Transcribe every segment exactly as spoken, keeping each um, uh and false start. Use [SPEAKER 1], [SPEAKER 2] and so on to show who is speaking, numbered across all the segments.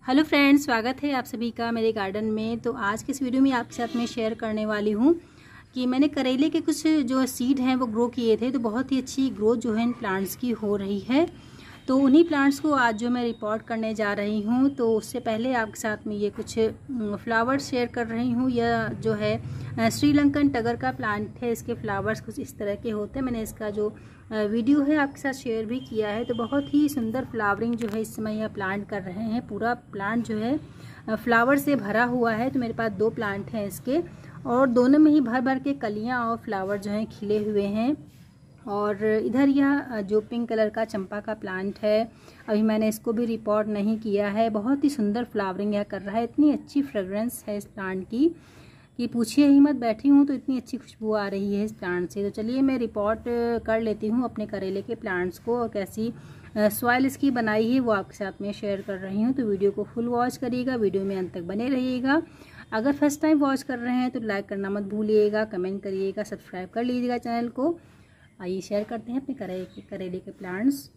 [SPEAKER 1] Hello friends, स्वागत है आप सभी का मेरे गार्डन में। तो आज के इस वीडियो में आपके साथ मैं शेयर करने वाली हूँ कि मैंने करेले के कुछ जो सीड हैं वो ग्रो किए थे, तो बहुत ही अच्छी ग्रोथ जो है इन प्लांट्स की हो रही है। तो उन्हीं प्लांट्स को आज जो मैं रिपोर्ट करने जा रही हूँ, तो उससे पहले आपके साथ में ये कुछ फ्लावर्स शेयर कर रही हूँ। यह जो है श्रीलंकन टगर का प्लांट है। इसके फ्लावर्स कुछ इस तरह के होते हैं। मैंने इसका जो वीडियो है आपके साथ शेयर भी किया है। तो बहुत ही सुंदर फ्लावरिंग जो है इस समय यह प्लांट कर रहे हैं। पूरा प्लांट जो है फ्लावर से भरा हुआ है। तो मेरे पास दो प्लांट हैं इसके, और दोनों में ही भर भर के कलियाँ और फ्लावर जो हैं खिले हुए हैं। और इधर यह जो पिंक कलर का चंपा का प्लांट है, अभी मैंने इसको भी रिपोर्ट नहीं किया है। बहुत ही सुंदर फ्लावरिंग यह कर रहा है। इतनी अच्छी फ्रेगरेंस है इस प्लांट की कि पूछिए ही मत। बैठी हूँ तो इतनी अच्छी खुशबू आ रही है इस प्लांट से। तो चलिए मैं रिपोर्ट कर लेती हूँ अपने करेले के प्लांट्स को, और कैसी सॉइल इसकी बनाई है वो आपके साथ में शेयर कर रही हूँ। तो वीडियो को फुल वॉच करिएगा, वीडियो में अंत तक बने रहिएगा। अगर फर्स्ट टाइम वॉच कर रहे हैं तो लाइक करना मत भूलिएगा, कमेंट करिएगा, सब्सक्राइब कर लीजिएगा चैनल को। आइए शेयर करते हैं अपने करेले के करेले के प्लांट्स।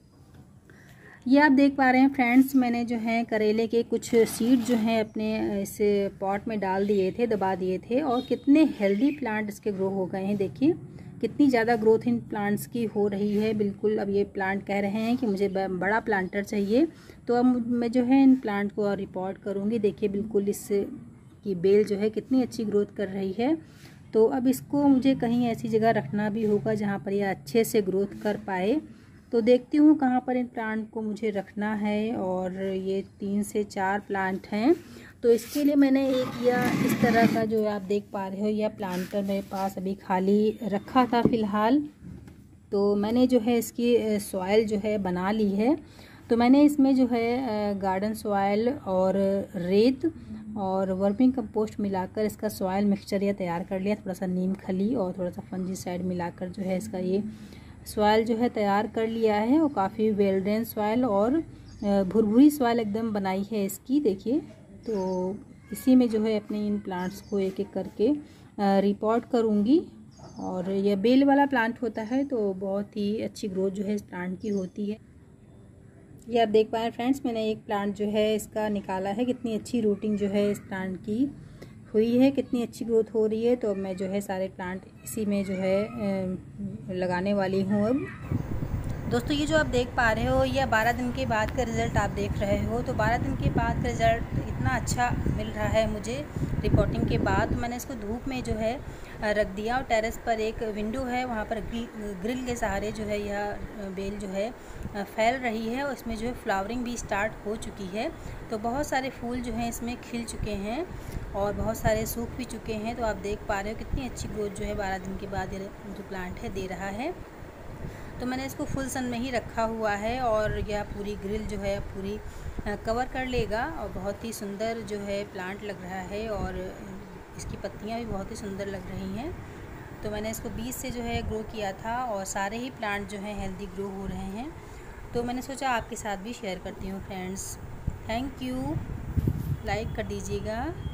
[SPEAKER 1] ये आप देख पा रहे हैं फ्रेंड्स, मैंने जो है करेले के कुछ सीड जो हैं अपने इस पॉट में डाल दिए थे, दबा दिए थे, और कितने हेल्दी प्लांट इसके ग्रो हो गए हैं। देखिए कितनी ज़्यादा ग्रोथ इन प्लांट्स की हो रही है। बिल्कुल अब ये प्लांट कह रहे हैं कि मुझे बड़ा प्लांटर चाहिए, तो अब मैं जो है इन प्लांट को रिपोर्ट करूँगी। देखिए बिल्कुल इस की बेल जो है कितनी अच्छी ग्रोथ कर रही है। तो अब इसको मुझे कहीं ऐसी जगह रखना भी होगा जहाँ पर यह अच्छे से ग्रोथ कर पाए। तो देखती हूँ कहाँ पर इन प्लांट को मुझे रखना है। और ये तीन से चार प्लांट हैं, तो इसके लिए मैंने एक या इस तरह का जो आप देख पा रहे हो यह प्लांटर मेरे पास अभी खाली रखा था फ़िलहाल। तो मैंने जो है इसकी सॉइल जो है बना ली है। तो मैंने इसमें जो है गार्डन सॉइल और रेत और वर्मिंग कंपोस्ट मिलाकर इसका सॉइल मिक्सचर यह तैयार कर लिया। थोड़ा सा नीम खली और थोड़ा सा फंजीसाइड मिलाकर जो है इसका ये सॉइल जो है तैयार कर लिया है। और काफ़ी वेल ड्रेन सॉइल और भुरभुरी सॉइल एकदम बनाई है इसकी। देखिए तो इसी में जो है अपने इन प्लांट्स को एक एक करके रिपोर्ट करूँगी। और यह बेल वाला प्लांट होता है, तो बहुत ही अच्छी ग्रोथ जो है इस प्लांट की होती है। ये आप देख पाए फ्रेंड्स, मैंने एक प्लांट जो है इसका निकाला है। कितनी अच्छी रूटिंग जो है इस प्लांट की हुई है, कितनी अच्छी ग्रोथ हो रही है। तो मैं जो है सारे प्लांट इसी में जो है लगाने वाली हूँ अब। दोस्तों ये जो आप देख पा रहे हो यह बारह दिन के बाद का रिज़ल्ट आप देख रहे हो। तो बारह दिन के बाद का रिज़ल्ट इतना अच्छा मिल रहा है मुझे रिपोर्टिंग के बाद। तो मैंने इसको धूप में जो है रख दिया, और टेरेस पर एक विंडो है, वहाँ पर ग्रिल के सहारे जो है यह बेल जो है फैल रही है। और इसमें जो है फ्लावरिंग भी स्टार्ट हो चुकी है। तो बहुत सारे फूल जो हैं इसमें खिल चुके हैं और बहुत सारे सूख भी चुके हैं। तो आप देख पा रहे हो कितनी अच्छी ग्रोथ जो है बारह दिन के बाद ये जो प्लांट है दे रहा है। तो मैंने इसको फुल सन में ही रखा हुआ है, और यह पूरी ग्रिल जो है पूरी कवर कर लेगा। और बहुत ही सुंदर जो है प्लांट लग रहा है, और इसकी पत्तियां भी बहुत ही सुंदर लग रही हैं। तो मैंने इसको बीज से जो है ग्रो किया था, और सारे ही प्लांट जो हैं हेल्दी ग्रो हो रहे हैं। तो मैंने सोचा आपके साथ भी शेयर करती हूँ फ्रेंड्स। थैंक यू, लाइक कर दीजिएगा।